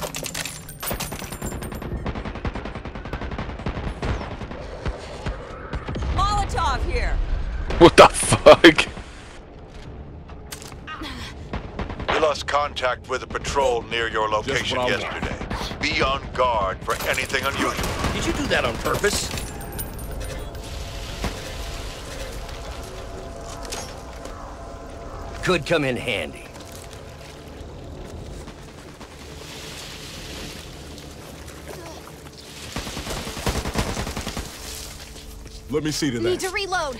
Molotov here. What the fuck? We lost contact with a patrol near your location yesterday. Be on guard for anything unusual. Did you do that on purpose? Could come in handy. Let me see to that. Need to reload.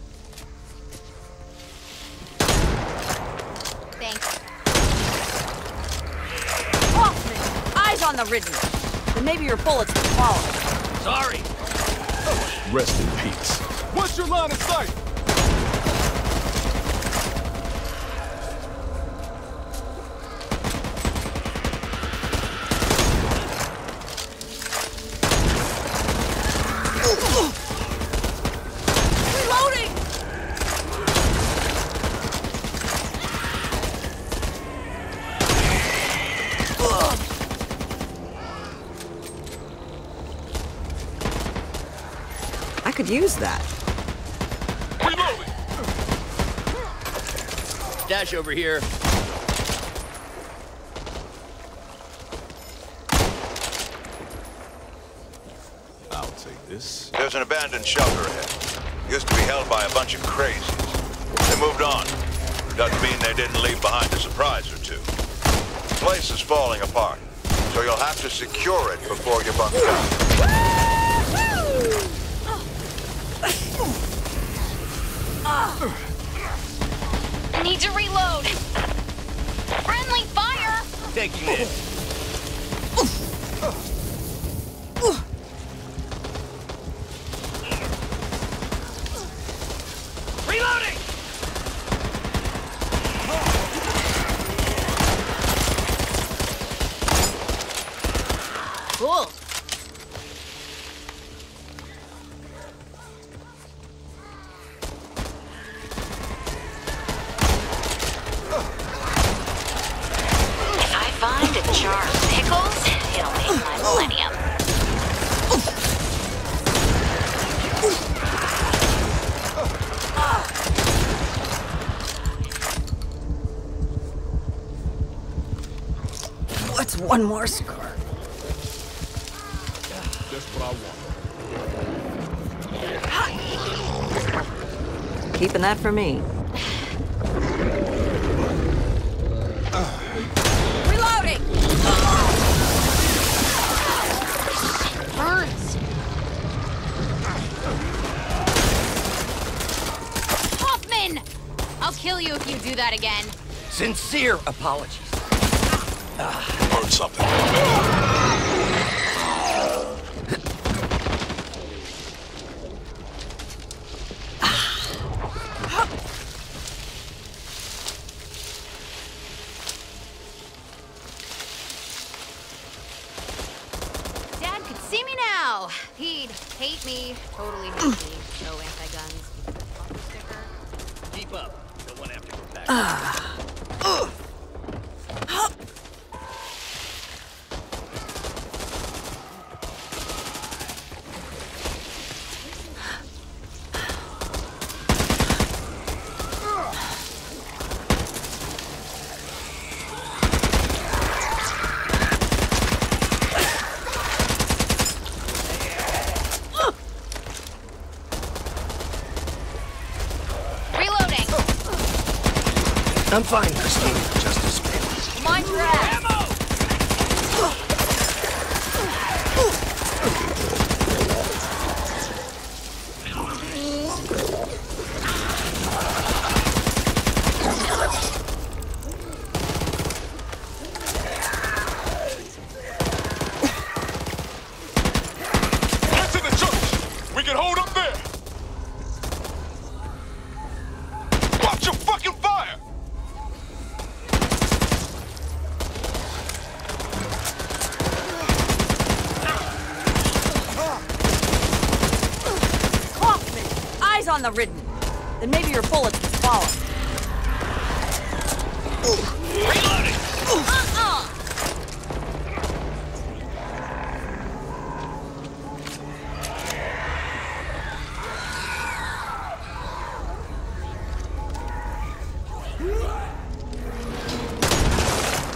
Thanks. Hoffman, eyes on the ridden. Then maybe your bullets can follow. Sorry. Rest in peace. What's your line of sight? Reloading! I could use that. Reloading! Dash over here. I'll take this. There's an abandoned shelter ahead. Used to be held by a bunch of crazies. They moved on. Doesn't mean they didn't leave behind a surprise or two. The place is falling apart, so you'll have to secure it before you bunk down. Need to reload. Friendly fire. Taking it. Reloading! Cool. If I find a jar of pickles, it'll make my millennium. What's one more scar? That's what I want. Keeping that for me. Reloading! Burns. Hoffman! I'll kill you if you do that again. Sincere apologies. Heard something. Dad could see me now. He'd hate me, totally hate me. No anti-guns. Bumper sticker. Keep up. Don't want to have to go back. Reloading. I'm fine, Christine. Just a spin. Mind your ass! Get to the church! We can hold up there! Watch your fucking fire! Hoffman, eyes on the ridden. Then maybe your bullets can follow. Reloading!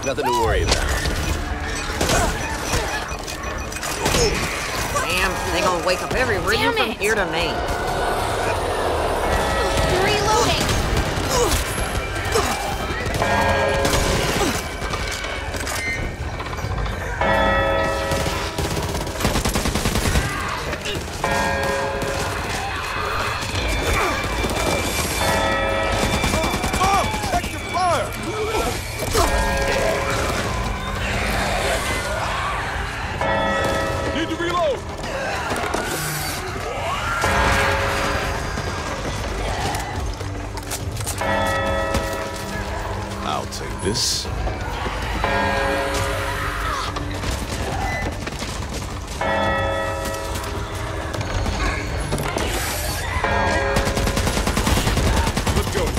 Nothing to worry about. Damn, they gonna wake up every ridden from here to Maine. Reloading. This. Let's go.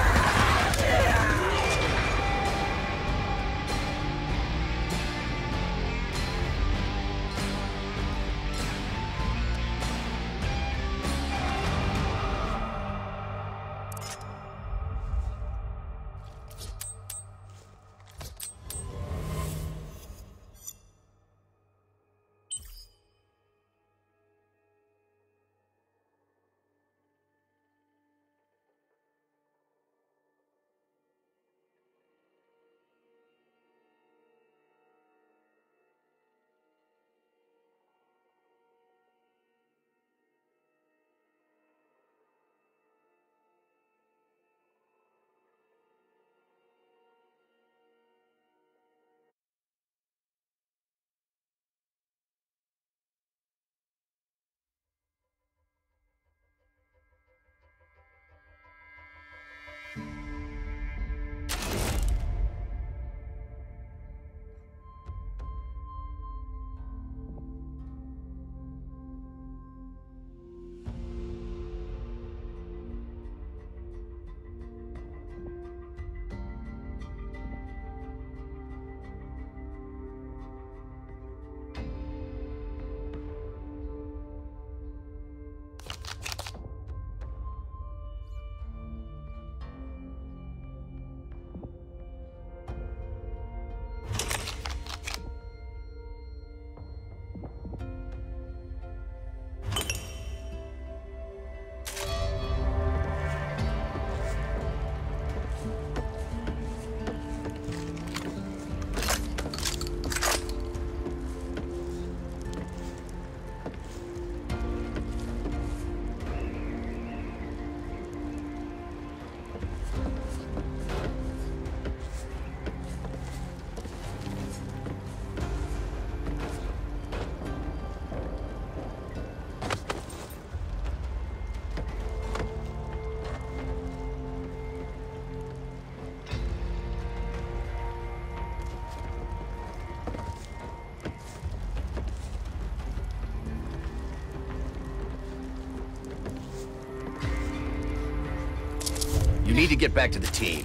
You need to get back to the team.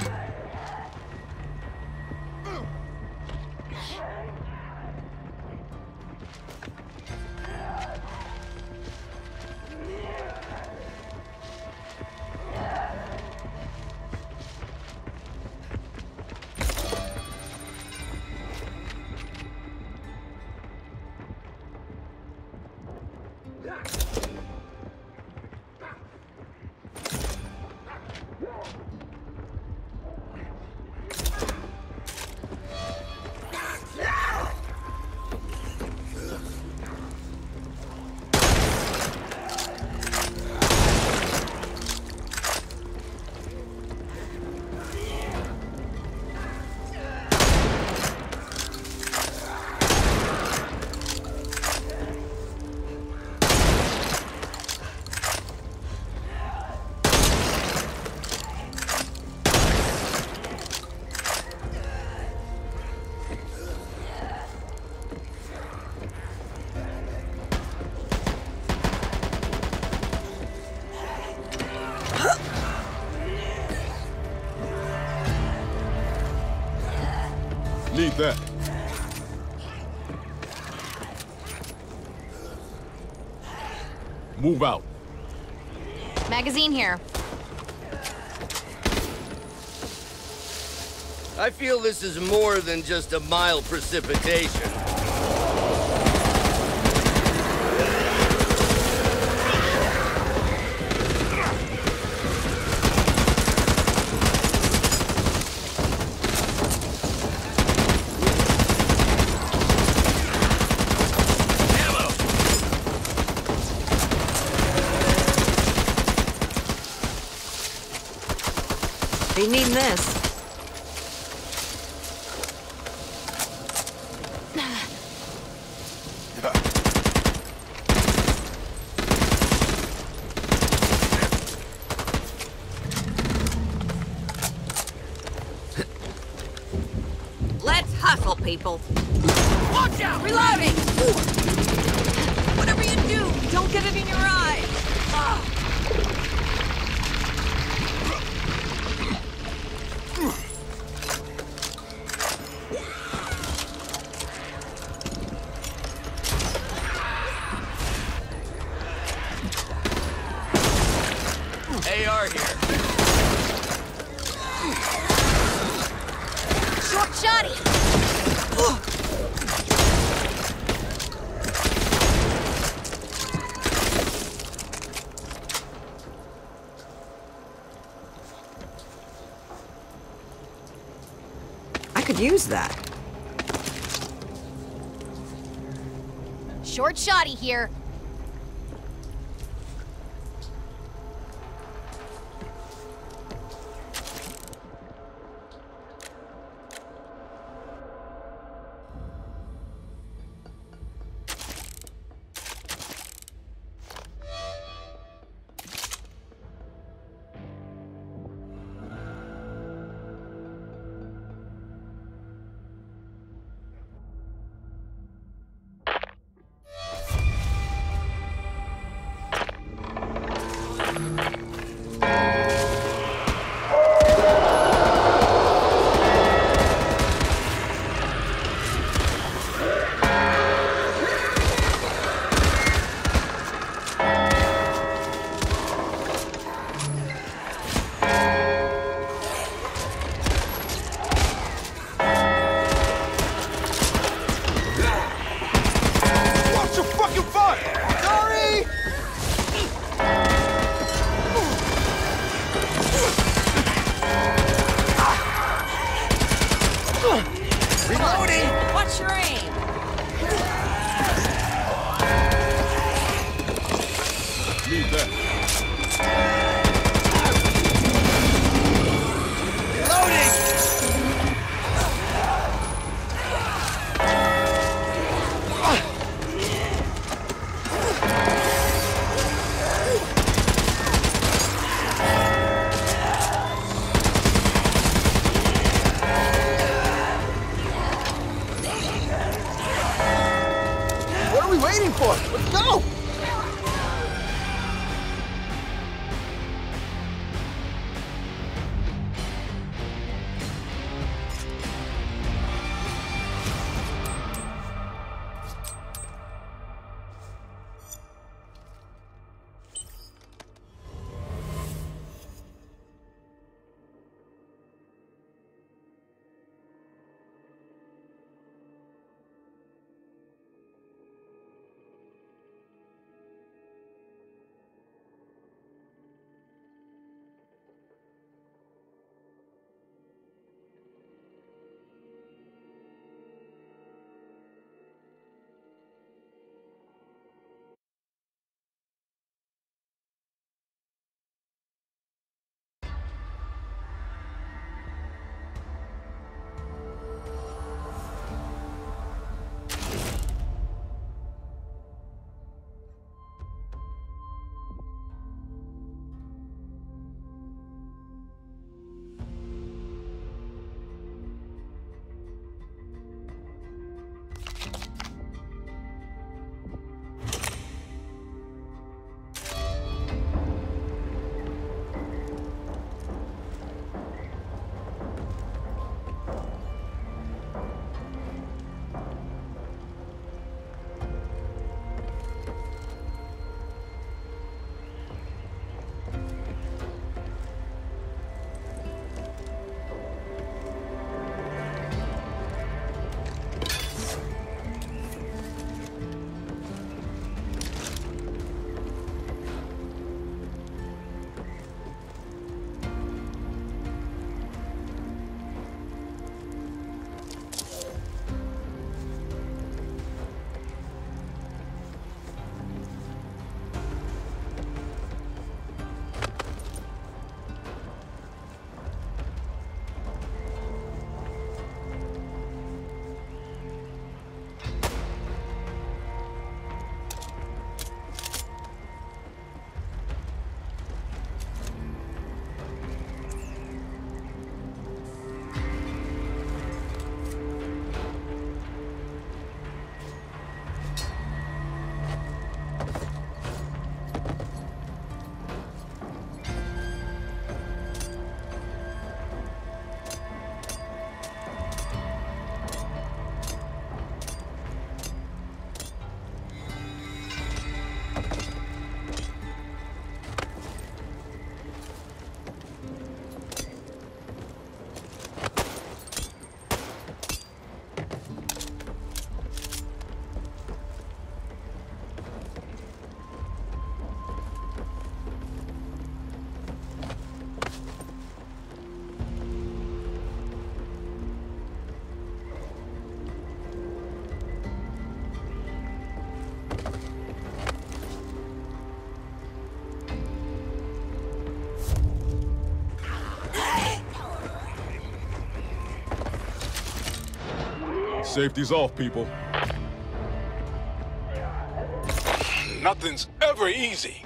Need that. Move out. Magazine here. I feel this is more than just a mild precipitation. They need this. Let's hustle, people. Watch out! Reloading! Whatever you do, don't get it in your eye. AR here. Short shotty! I could use that. Short shotty here. Reloading! Watch your aim! Need that. What are we waiting for? Let's go! Safety's off, people. Nothing's ever easy.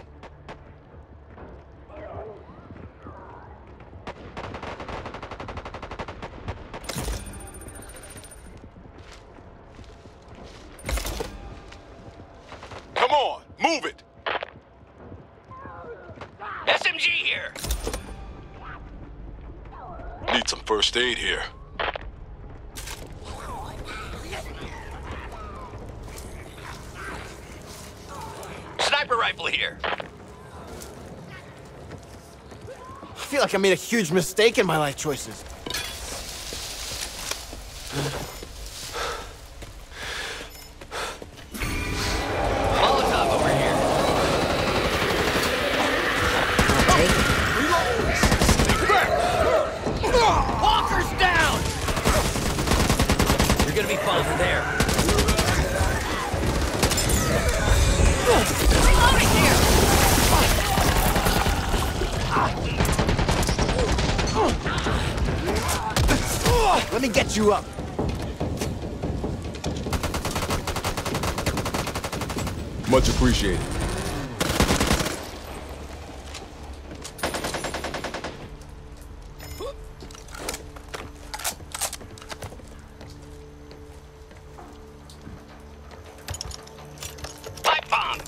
Come on, move it! SMG here! Need some first aid here. Sniper rifle here! I feel like I made a huge mistake in my life choices. Molotov over here! Walker's down! You're gonna be fine from there. Reloading here! Let me get you up. Much appreciated. Pipe bomb!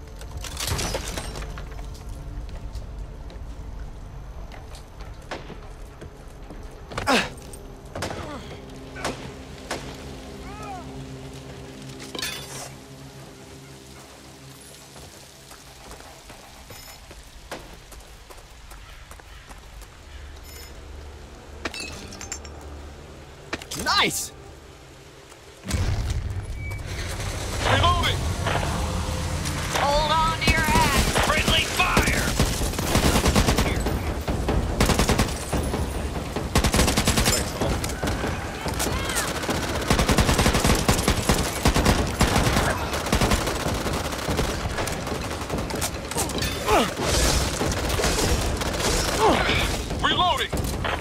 Nice! Reloading! Hold on to your hat! Friendly fire! Reloading!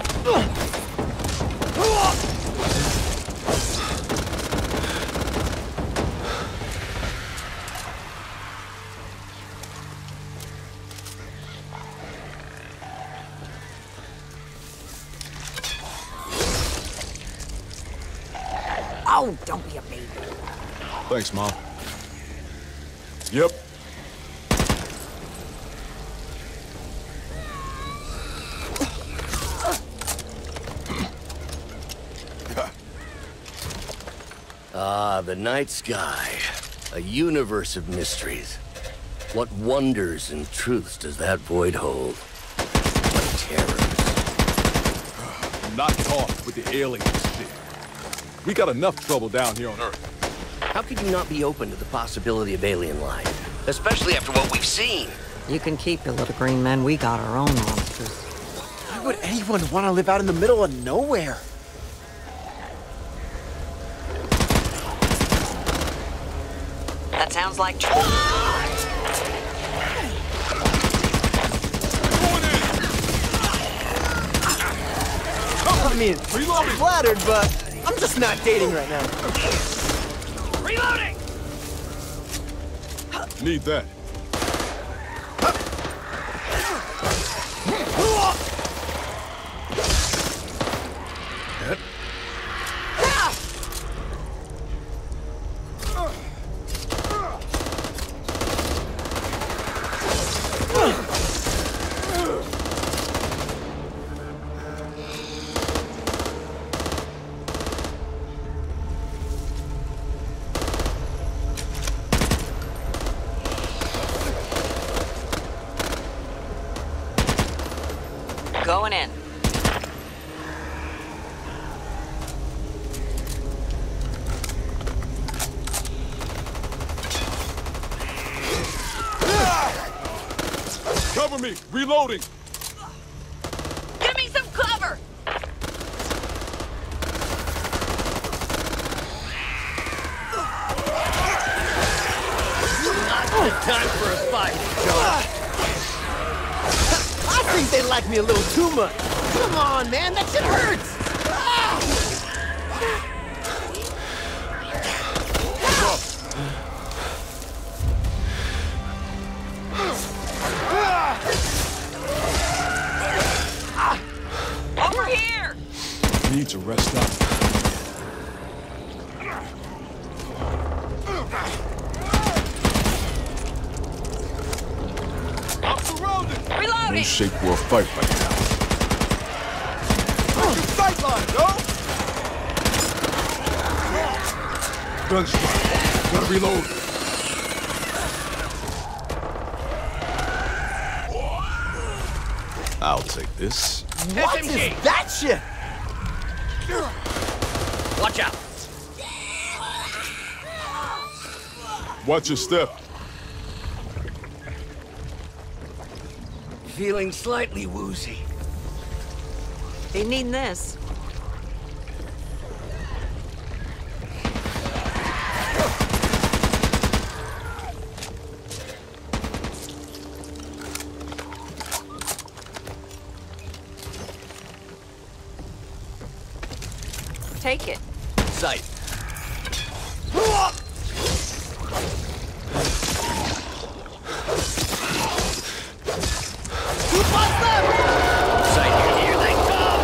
Oh, don't be a baby. Thanks, Mom. Yep. Ah, the night sky. A universe of mysteries. What wonders and truths does that void hold? What terrors? Knock it off with the alien shit. We got enough trouble down here on Earth. How could you not be open to the possibility of alien life? Especially after what we've seen. You can keep your little green men. We got our own monsters. Why would anyone want to live out in the middle of nowhere? That sounds like... I mean, I'm flattered, but I'm just not dating right now. Reloading! Need that. Going in. Cover me! Reloading! Give me some cover! Time for a fight, I think they like me a little too much. Come on, man, that shit hurts! shape for a fight right now. Sideline, no? Gunshot. Gotta reload. I'll take this. What is that shit? Watch out! Watch your step. Feeling slightly woozy. They need this. Take it. Sight. Sight, here they come!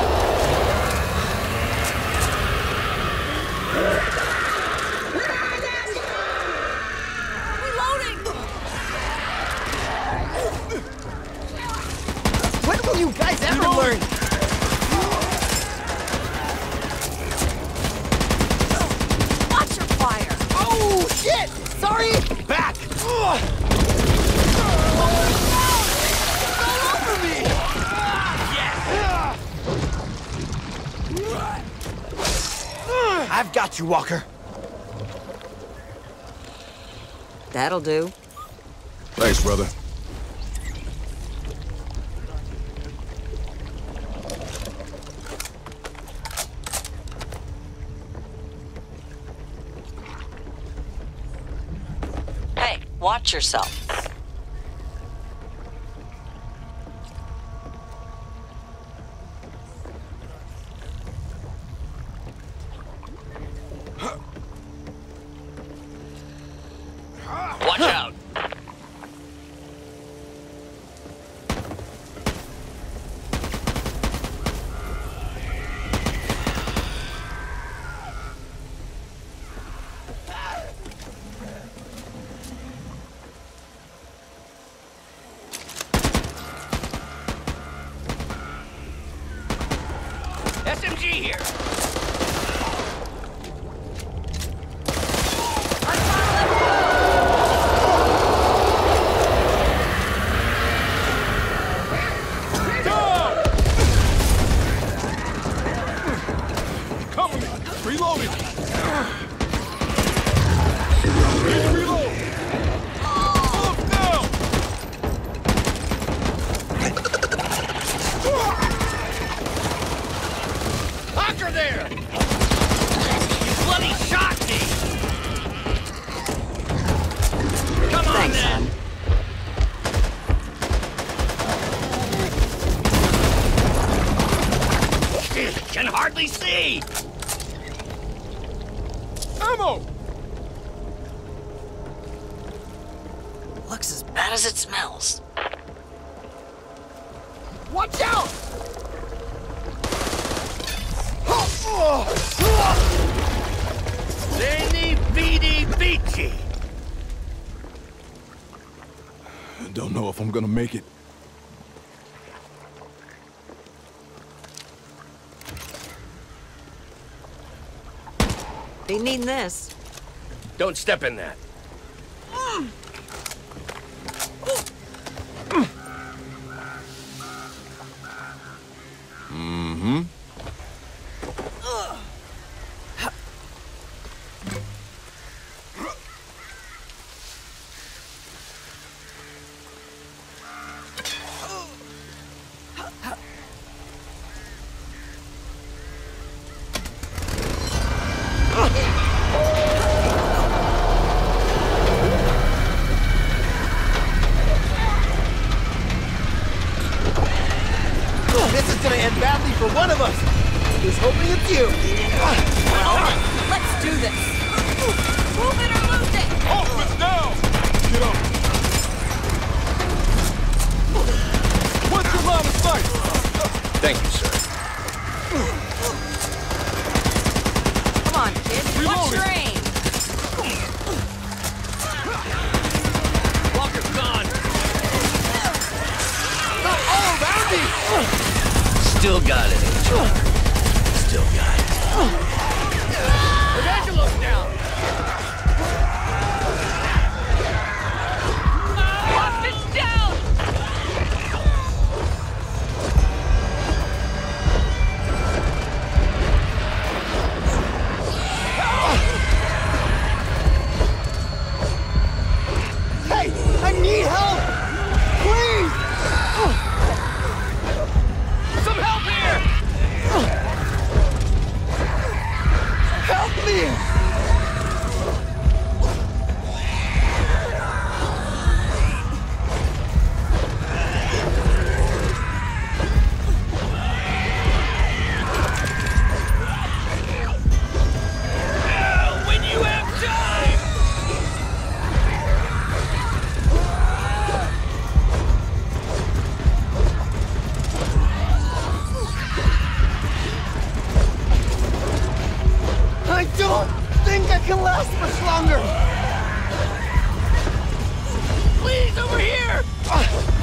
Reloading! When will you guys ever learn? Watch your fire! Oh, shit! Sorry! Back! All over me! I've got you, Walker. That'll do. Thanks, brother. Hey, watch yourself. Watch out! SMG here! Cover me! Reloading! Reload! Up now! Hunker there! You bloody shot me! Come on Thanks, then! Can hardly see! Ammo! Looks as bad as it smells. Watch out! Veni Vidi Vici! Don't know if I'm gonna make it. They need this. Don't step in that. This is gonna end badly for one of us. Who's hoping it's you? Let's do this. Move it or lose it. Offense down! Get up! What's your line of sight? Thank you, sir. Come on, kid. What's Reloading. your aim? Walker's gone. Not all that! got it, Angel. Still got it. Evangelo's down! Hostage down! Hey, I need help! Please! Some help here! Help me! When you have time! I don't think I can last much longer! Please, over here!